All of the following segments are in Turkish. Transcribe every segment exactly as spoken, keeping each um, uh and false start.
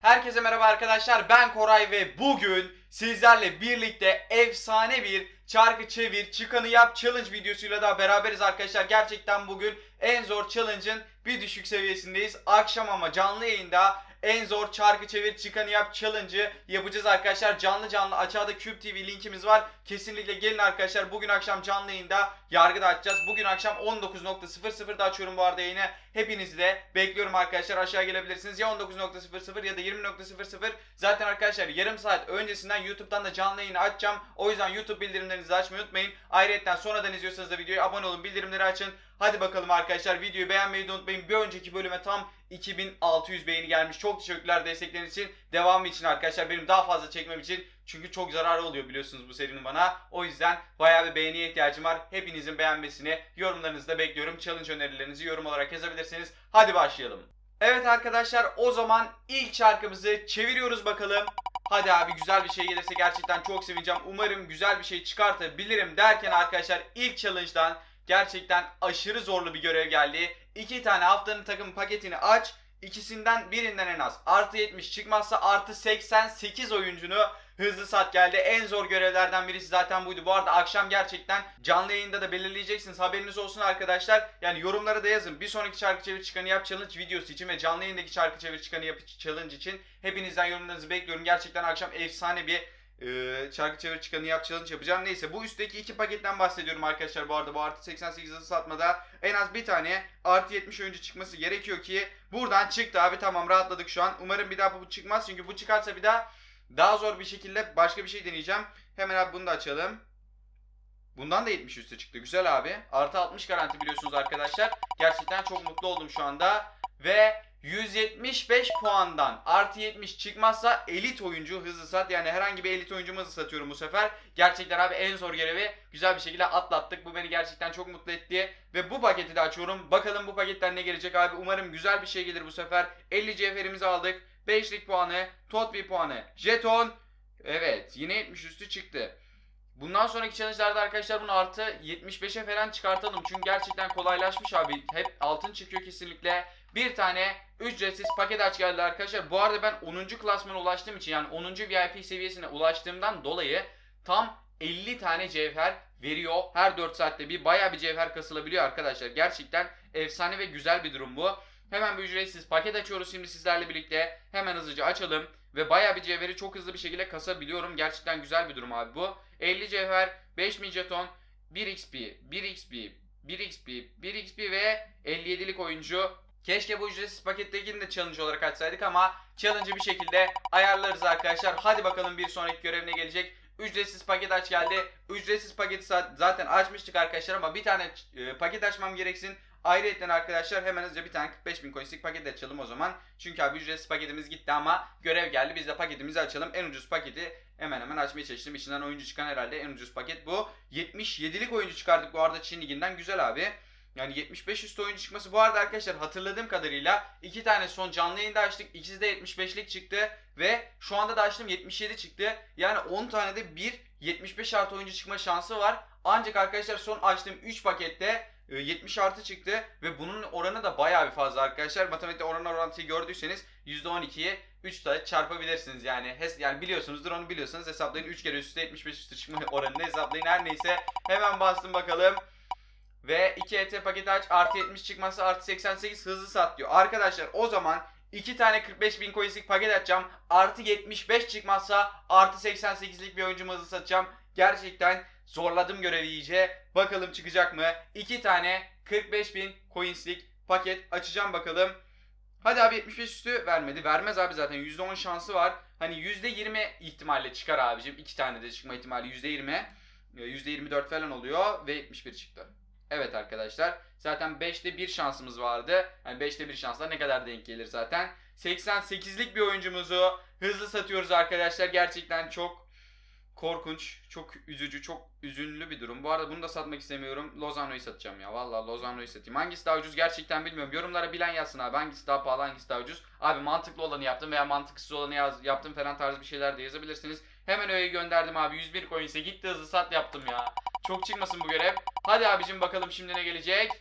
Herkese merhaba arkadaşlar, ben Koray ve bugün sizlerle birlikte efsane bir çarkı çevir çıkanı yap challenge videosuyla da beraberiz arkadaşlar. Gerçekten bugün en zor challenge'ın bir düşük seviyesindeyiz. Akşam ama canlı yayında en zor çarkı çevir çıkanı yap challenge'ı yapacağız arkadaşlar. Canlı canlı aşağıda Cube T V linkimiz var. Kesinlikle gelin arkadaşlar. Bugün akşam canlı yayında yargıda açacağız. Bugün akşam on dokuz nokta sıfır sıfırda açıyorum bu arada yayını. Hepinizi de bekliyorum arkadaşlar. Aşağı gelebilirsiniz. Ya on dokuz nokta sıfır sıfır ya da yirmi nokta sıfır sıfır. Zaten arkadaşlar yarım saat öncesinden YouTube'dan da canlı yayını açacağım. O yüzden YouTube bildirimlerinizi açmayı unutmayın. Ayrıca sonradan izliyorsanız da videoya abone olun, bildirimleri açın. Hadi bakalım arkadaşlar, videoyu beğenmeyi de unutmayın. Bir önceki bölüme tam iki bin altı yüz beğeni gelmiş. Çok teşekkürler destekleriniz için. Devamı için arkadaşlar, benim daha fazla çekmem için. Çünkü çok zararı oluyor biliyorsunuz bu serinin bana. O yüzden bayağı bir beğeniye ihtiyacım var. Hepinizin beğenmesini, yorumlarınızı da bekliyorum. Challenge önerilerinizi yorum olarak yazabilirsiniz. Hadi başlayalım. Evet arkadaşlar, o zaman ilk şarkımızı çeviriyoruz bakalım. Hadi abi, güzel bir şey gelirse gerçekten çok sevineceğim. Umarım güzel bir şey çıkartabilirim derken arkadaşlar, ilk challenge'dan gerçekten aşırı zorlu bir görev geldi. İki tane haftanın takım paketini aç. İkisinden birinden en az artı yetmiş çıkmazsa artı seksen sekiz oyuncunu hızlı sat geldi. En zor görevlerden birisi zaten buydu. Bu arada akşam gerçekten canlı yayında da belirleyeceksiniz. Haberiniz olsun arkadaşlar. Yani yorumlara da yazın. Bir sonraki çarkı çevir çıkanı yap challenge videosu için ve canlı yayındaki çarkı çevir çıkanı yap challenge için hepinizden yorumlarınızı bekliyorum. Gerçekten akşam efsane bir Ee, çarkı çevir çıkanı yap challenge yapacağım. Neyse, bu üstteki iki paketten bahsediyorum arkadaşlar. Bu arada bu artı seksen sekiz hızlı satmada en az bir tane artı yetmiş oyuncu çıkması gerekiyor ki buradan çıktı abi. Tamam, rahatladık şu an. Umarım bir daha bu çıkmaz, çünkü bu çıkarsa bir daha daha zor bir şekilde başka bir şey deneyeceğim. Hemen abi bunu da açalım. Bundan da yetmiş üstü çıktı. Güzel abi. Artı altmış garanti biliyorsunuz arkadaşlar. Gerçekten çok mutlu oldum şu anda. Ve yüz yetmiş beş puandan artı yetmiş çıkmazsa elit oyuncu hızlı sat. Yani herhangi bir elit oyuncumu hızlı satıyorum bu sefer. Gerçekten abi en zor görevi güzel bir şekilde atlattık. Bu beni gerçekten çok mutlu etti. Ve bu paketi de açıyorum. Bakalım bu paketten ne gelecek abi. Umarım güzel bir şey gelir bu sefer. elli cevherimizi aldık. beşlik puanı, Totvi puanı, jeton. Evet, yine yetmiş üstü çıktı. Bundan sonraki challenge'larda arkadaşlar bunu artı yetmiş beşe falan çıkartalım. Çünkü gerçekten kolaylaşmış abi. Hep altın çıkıyor kesinlikle. Bir tane ücretsiz paket aç geldi arkadaşlar. Bu arada ben onuncu klasmana ulaştığım için, yani onuncu V I P seviyesine ulaştığımdan dolayı tam elli tane cevher veriyor. Her dört saatte bir bayağı bir cevher kasılabiliyor arkadaşlar. Gerçekten efsane ve güzel bir durum bu. Hemen bir ücretsiz paket açıyoruz şimdi sizlerle birlikte. Hemen hızlıca açalım. Ve bayağı bir cevheri çok hızlı bir şekilde kasabiliyorum. Gerçekten güzel bir durum abi bu. elli cevher, beş bin jeton, bir X P, bir X P, bir X P, bir X P ve elli yedilik oyuncu. Keşke bu ücretsiz pakettekini de challenge olarak açsaydık ama challenge'ı bir şekilde ayarlarız arkadaşlar. Hadi bakalım bir sonraki görevine gelecek. Ücretsiz paket aç geldi. Ücretsiz paketi zaten açmıştık arkadaşlar ama bir tane paket açmam gereksin. Ayrıca arkadaşlar hemen hızlıca bir tane kırk beş bin coinslik paket açalım o zaman. Çünkü abi ücretsiz paketimiz gitti ama görev geldi. Biz de paketimizi açalım. En ucuz paketi hemen hemen açmaya çalıştım. İçinden oyuncu çıkan herhalde en ucuz paket bu. yetmiş yedilik oyuncu çıkardık bu arada Çin Ligi'nden. Güzel abi. Yani yetmiş beş üstü oyuncu çıkması. Bu arada arkadaşlar hatırladığım kadarıyla iki tane son canlı yayında açtık. İkisi de yetmiş beşlik çıktı. Ve şu anda da açtım yetmiş yedi çıktı. Yani on tane de bir yetmiş beş artı oyuncu çıkma şansı var. Ancak arkadaşlar son açtığım üç pakette yetmiş artı çıktı ve bunun oranı da bayağı bir fazla arkadaşlar. Matematikte oran orantıyı gördüyseniz yüzde on ikiyi üç ile çarpabilirsiniz yani. Yani biliyorsunuzdur, onu biliyorsanız hesaplayın. üç kere üst üste yetmiş beş üstü çıkma oranını hesaplayın. Her neyse, hemen bastım bakalım. Ve iki E T paketi aç, artı yetmiş çıkmazsa artı seksen sekiz hızlı sat diyor. Arkadaşlar o zaman iki tane kırk beş bin coinslik paket açacağım. Artı yetmiş beş çıkmazsa artı seksen sekizlik bir oyuncumu hızlı satacağım. Gerçekten zorladım görevi iyice. Bakalım çıkacak mı? iki tane kırk beş bin coinslik paket açacağım bakalım. Hadi abi, yetmiş beş üstü vermedi. Vermez abi, zaten yüzde on şansı var. Hani yüzde yirmi ihtimalle çıkar abicim. iki tane de çıkma ihtimali yüzde yirmi. yüzde yirmi dört falan oluyor ve yetmiş bir çıktı. Evet arkadaşlar, zaten beşte bir şansımız vardı. Yani beşte bir şansla ne kadar denk gelir zaten. seksen sekizlik bir oyuncumuzu hızlı satıyoruz arkadaşlar. Gerçekten çok korkunç, çok üzücü, çok üzünlü bir durum. Bu arada bunu da satmak istemiyorum. Lozano'yu satacağım ya. Vallahi Lozano'yu satayım. Hangisi daha ucuz gerçekten bilmiyorum. Yorumlara bilen yazsın abi. Hangisi daha pahalı, hangisi daha ucuz. Abi mantıklı olanı yaptım veya mantıksız olanı yaz, yaptım falan tarzı bir şeyler de yazabilirsiniz. Hemen öyle gönderdim abi. yüz bir coins'e gitti, hızlı sat yaptım ya. Çok çıkmasın bu görev. Hadi abicim bakalım şimdi ne gelecek.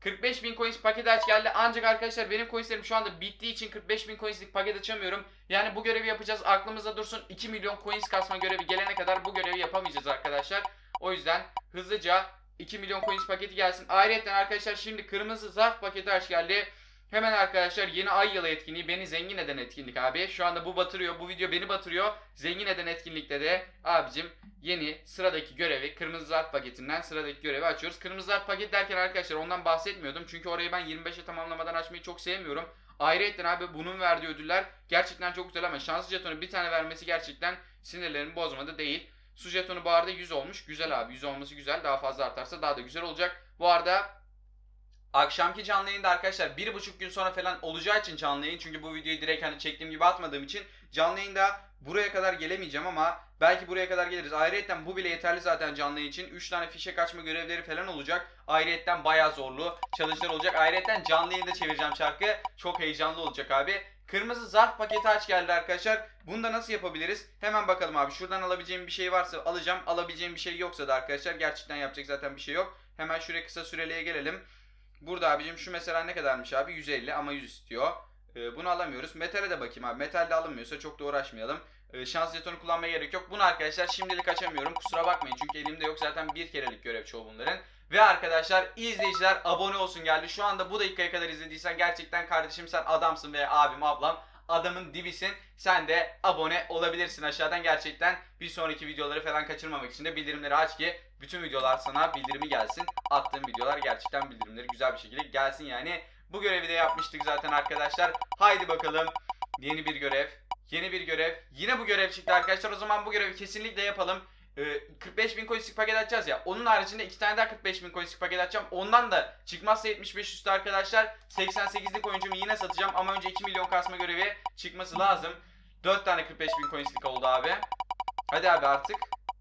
kırk beş bin coins paket aç geldi. Ancak arkadaşlar benim coinslerim şu anda bittiği için kırk beş bin coinslik paket açamıyorum. Yani bu görevi yapacağız. Aklımızda dursun. iki milyon coins kasma görevi gelene kadar bu görevi yapamayacağız arkadaşlar. O yüzden hızlıca iki milyon coins paketi gelsin. Ayrıca arkadaşlar şimdi kırmızı zarf paketi aç geldi. Hemen arkadaşlar yeni ay yılı etkinliği, beni zengin eden etkinlik abi. Şu anda bu batırıyor. Bu video beni batırıyor. Zengin eden etkinlikte de abicim yeni sıradaki görevi, kırmızı zarf paketinden sıradaki görevi açıyoruz. Kırmızı zarf paket derken arkadaşlar ondan bahsetmiyordum. Çünkü orayı ben yirmi beşe tamamlamadan açmayı çok sevmiyorum. Ayrıca abi bunun verdiği ödüller gerçekten çok güzel ama şanslı jetonu bir tane vermesi gerçekten sinirlerimi bozmadı değil. Su jetonu bu arada yüz olmuş. Güzel abi, yüz olması güzel. Daha fazla artarsa daha da güzel olacak. Bu arada akşamki canlı yayında arkadaşlar bir buçuk gün sonra falan olacağı için canlı yayın. Çünkü bu videoyu direkt hani çektiğim gibi atmadığım için canlı yayında buraya kadar gelemeyeceğim ama belki buraya kadar geliriz. Ayrıca bu bile yeterli zaten canlı yayın için. üç tane fişek açma görevleri falan olacak. Ayrıca bayağı zorlu challenge'lar olacak. Ayrıca canlı yayında çevireceğim şarkı. Çok heyecanlı olacak abi. Kırmızı zarf paketi aç geldi arkadaşlar. Bunu da nasıl yapabiliriz? Hemen bakalım abi. Şuradan alabileceğim bir şey varsa alacağım. Alabileceğim bir şey yoksa da arkadaşlar gerçekten yapacak zaten bir şey yok. Hemen şuraya kısa süreliğe gelelim. Burada abicim şu mesela ne kadarmış abi? yüz elli ama yüz istiyor. Ee, bunu alamıyoruz. Metale de bakayım abi. Metal de alınmıyorsa çok da uğraşmayalım. Ee, şans jetonu kullanmaya gerek yok. Bunu arkadaşlar şimdilik açamıyorum. Kusura bakmayın çünkü elimde yok. Zaten bir kerelik görev çoğu bunların. Ve arkadaşlar izleyiciler abone olsun geldi. Şu anda bu dakikaya kadar izlediysen gerçekten kardeşim sen adamsın veya abim ablam adamın dibisin. Sen de abone olabilirsin aşağıdan gerçekten. Bir sonraki videoları falan kaçırmamak için de bildirimleri aç ki bütün videolar sana bildirimi gelsin. Attığım videolar gerçekten bildirimleri güzel bir şekilde gelsin yani. Bu görevi de yapmıştık zaten arkadaşlar. Haydi bakalım. Yeni bir görev. Yeni bir görev. Yine bu görev çıktı arkadaşlar. O zaman bu görevi kesinlikle yapalım. kırk beş bin coinslik paket açacağız ya. Onun haricinde iki tane daha kırk beş bin coinslik paket açacağım. Ondan da çıkmazsa yetmiş beş üstü arkadaşlar. seksen sekizlik oyuncumu yine satacağım. Ama önce iki milyon kasma görevi çıkması lazım. dört tane kırk beş bin coinslik oldu abi. Hadi abi artık.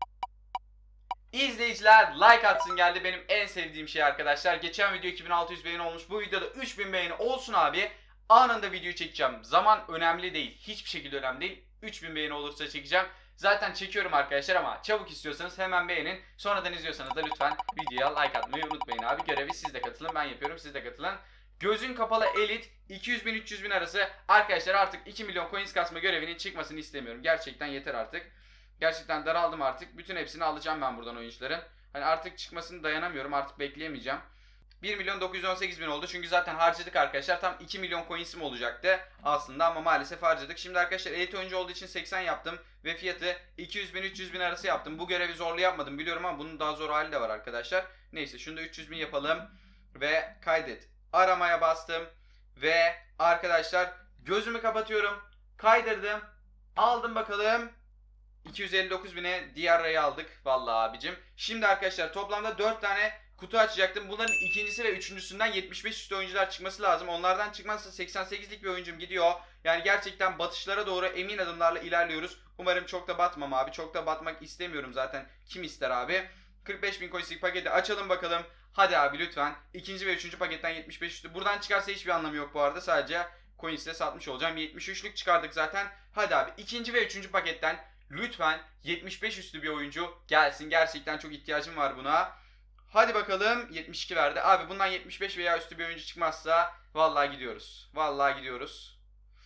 İzleyiciler like atsın geldi. Benim en sevdiğim şey arkadaşlar. Geçen video iki bin altı yüz beğeni olmuş. Bu videoda üç bin beğeni olsun abi. Anında videoyu çekeceğim. Zaman önemli değil. Hiçbir şekilde önemli değil. üç bin beğeni olursa çekeceğim. Zaten çekiyorum arkadaşlar ama çabuk istiyorsanız hemen beğenin. Sonradan izliyorsanız da lütfen videoya like atmayı unutmayın abi. Görevi siz de katılın. Ben yapıyorum, siz de katılın. Gözün kapalı elit iki yüz bin üç yüz bin arası. Arkadaşlar artık iki milyon coins kasma görevinin çıkmasını istemiyorum. Gerçekten yeter artık. Gerçekten daraldım artık. Bütün hepsini alacağım ben buradan oyuncuların. Hani artık çıkmasını dayanamıyorum. Artık bekleyemeyeceğim. bir milyon dokuz yüz on sekiz bin oldu. Çünkü zaten harcadık arkadaşlar. Tam iki milyon coins'im olacaktı aslında ama maalesef harcadık. Şimdi arkadaşlar elit oyuncu olduğu için seksen yaptım. Ve fiyatı iki yüz bin üç yüz bin arası yaptım. Bu görevi zorlu yapmadım biliyorum ama bunun daha zor hali de var arkadaşlar. Neyse şunu da üç yüz bin yapalım. Ve kaydet. Aramaya bastım. Ve arkadaşlar gözümü kapatıyorum. Kaydırdım. Aldım bakalım. iki yüz elli dokuz bine diğer rayı aldık. Vallahi abicim. Şimdi arkadaşlar toplamda dört tane kutu açacaktım. Bunların ikincisi ve üçüncüsünden yetmiş beş üstü oyuncular çıkması lazım. Onlardan çıkmazsa seksen sekizlik bir oyuncum gidiyor. Yani gerçekten batışlara doğru emin adımlarla ilerliyoruz. Umarım çok da batmam abi. Çok da batmak istemiyorum zaten. Kim ister abi? kırk beş bin coinslik paketi açalım bakalım. Hadi abi lütfen. İkinci ve üçüncü paketten yetmiş beş üstü. Buradan çıkarsa hiçbir anlamı yok bu arada. Sadece coins'e satmış olacağım. yetmiş üçlük çıkardık zaten. Hadi abi ikinci ve üçüncü paketten lütfen yetmiş beş üstü bir oyuncu gelsin. Gerçekten çok ihtiyacım var buna. Hadi bakalım yetmiş iki verdi. Abi bundan yetmiş beş veya üstü bir oyuncu çıkmazsa vallahi gidiyoruz. Vallahi gidiyoruz.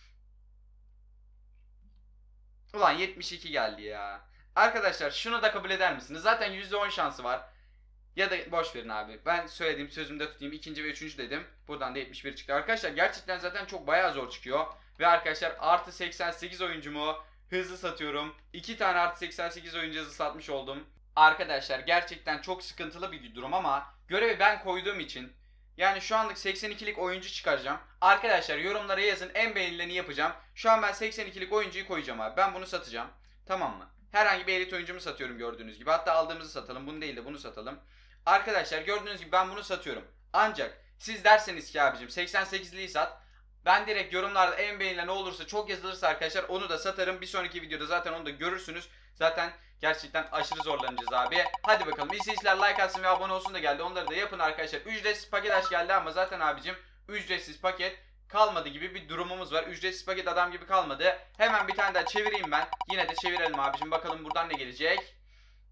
Ulan yetmiş iki geldi ya. Arkadaşlar şunu da kabul eder misiniz? Zaten yüzde on şansı var. Ya da boş verin abi. Ben söylediğim sözümde tutayım. İkinci ve üçüncü dedim. Buradan da yetmiş bir çıktı. Arkadaşlar gerçekten zaten çok bayağı zor çıkıyor. Ve arkadaşlar artı seksen sekiz oyuncumu hızlı satıyorum. iki tane artı seksen sekiz oyuncu hızlı satmış oldum. Arkadaşlar gerçekten çok sıkıntılı bir durum ama görevi ben koyduğum için yani şu anlık seksen ikilik oyuncu çıkaracağım. Arkadaşlar yorumlara yazın, en beğenileni yapacağım. Şu an ben seksen ikilik oyuncuyu koyacağım abi. Ben bunu satacağım. Tamam mı? Herhangi bir elit oyuncumu satıyorum gördüğünüz gibi. Hatta aldığımızı satalım. Bunu değil de bunu satalım. Arkadaşlar gördüğünüz gibi ben bunu satıyorum. Ancak siz derseniz ki abicim seksen sekizliyi sat. Ben direkt yorumlarda en beğenilen olursa, çok yazılırsa arkadaşlar onu da satarım. Bir sonraki videoda zaten onu da görürsünüz. Zaten gerçekten aşırı zorlanacağız abi. Hadi bakalım. İzleyiciler like atsın ve abone olsun da geldi. Onları da yapın arkadaşlar. Ücretsiz paket aç geldi ama zaten abicim ücretsiz paket kalmadı gibi bir durumumuz var. Ücretsiz paket adam gibi kalmadı. Hemen bir tane daha çevireyim ben. Yine de çevirelim abicim. Bakalım buradan ne gelecek.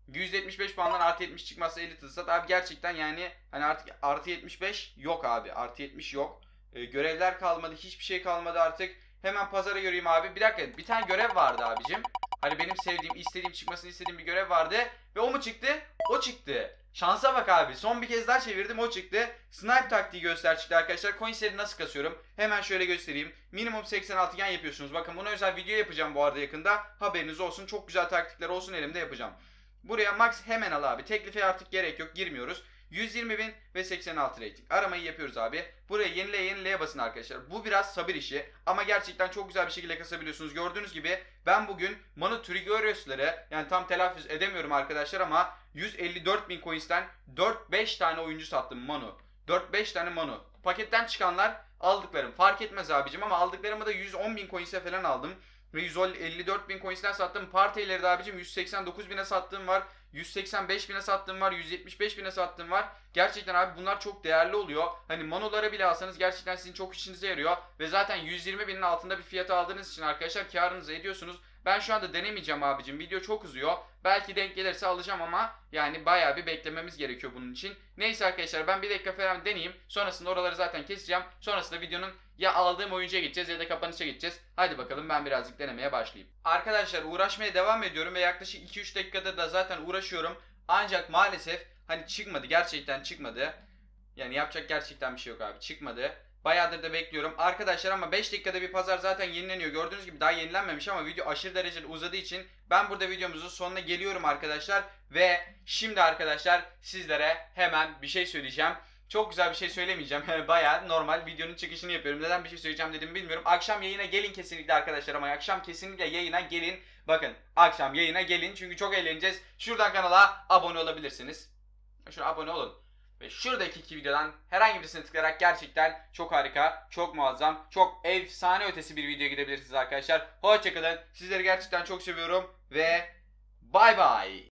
yüzde yetmiş beş puandan artı yetmiş çıkmazsa elite ıslat. Abi gerçekten yani hani artık artı yetmiş beş yok abi. Artı yetmiş yok. Ee, görevler kalmadı. Hiçbir şey kalmadı artık. Hemen pazara göreyim abi. Bir dakika, bir tane görev vardı abicim. Hani benim sevdiğim, istediğim, çıkmasını istediğim bir görev vardı. Ve o mu çıktı? O çıktı. Şansa bak abi. Son bir kez daha çevirdim, o çıktı. Snipe taktiği göster çıktı arkadaşlar. Coinsleri nasıl kasıyorum? Hemen şöyle göstereyim. Minimum seksen altıgen yapıyorsunuz. Bakın buna özel video yapacağım bu arada yakında. Haberiniz olsun. Çok güzel taktikler olsun, elimde yapacağım. Buraya max hemen al abi. Teklife artık gerek yok. Girmiyoruz. yüz yirmi bin ve seksen altı rating. Aramayı yapıyoruz abi. Buraya yenile yenileye basın arkadaşlar. Bu biraz sabır işi ama gerçekten çok güzel bir şekilde kasabiliyorsunuz. Gördüğünüz gibi ben bugün Manu Trigorius'ları, yani tam telaffuz edemiyorum arkadaşlar ama yüz elli dört bin coins'ten dört beş tane oyuncu sattım Manu. dört beş tane Manu. Paketten çıkanlar aldıklarım. Fark etmez abicim ama aldıklarımı da yüz on bin coins'e falan aldım. Ve yüz elli dört bin coins'ten sattım. Partileri de abicim yüz seksen dokuz bine sattığım var. yüz seksen beş bine sattığım var. yüz yetmiş beş bine sattığım var. Gerçekten abi bunlar çok değerli oluyor. Hani manoları bile alsanız gerçekten sizin çok işinize yarıyor. Ve zaten yüz yirmi binin altında bir fiyata aldığınız için arkadaşlar karınızı ediyorsunuz. Ben şu anda denemeyeceğim abicim. Video çok uzuyor. Belki denk gelirse alacağım ama yani bayağı bir beklememiz gerekiyor bunun için. Neyse arkadaşlar, ben bir dakika falan deneyeyim. Sonrasında oraları zaten keseceğim. Sonrasında videonun ya aldığım oyuncuya gideceğiz ya da kapanışa gideceğiz. Hadi bakalım, ben birazcık denemeye başlayayım. Arkadaşlar uğraşmaya devam ediyorum ve yaklaşık iki üç dakikada da zaten uğraşıyorum. Ancak maalesef hani çıkmadı, gerçekten çıkmadı. Yani yapacak gerçekten bir şey yok abi, çıkmadı. Bayağıdır da bekliyorum arkadaşlar ama beş dakikada bir pazar zaten yenileniyor. Gördüğünüz gibi daha yenilenmemiş ama video aşırı derecede uzadığı için ben burada videomuzun sonuna geliyorum arkadaşlar. Ve şimdi arkadaşlar sizlere hemen bir şey söyleyeceğim. Çok güzel bir şey söylemeyeceğim. Bayağı normal videonun çıkışını yapıyorum. Neden bir şey söyleyeceğim dedim bilmiyorum. Akşam yayına gelin kesinlikle arkadaşlar, ama akşam kesinlikle yayına gelin. Bakın akşam yayına gelin çünkü çok eğleneceğiz. Şuradan kanala abone olabilirsiniz. Şuna abone olun. Ve şuradaki iki videodan herhangi birisine tıklayarak gerçekten çok harika, çok muazzam, çok efsane ötesi bir videoya gidebilirsiniz arkadaşlar. Hoşçakalın. Sizleri gerçekten çok seviyorum ve bay bay.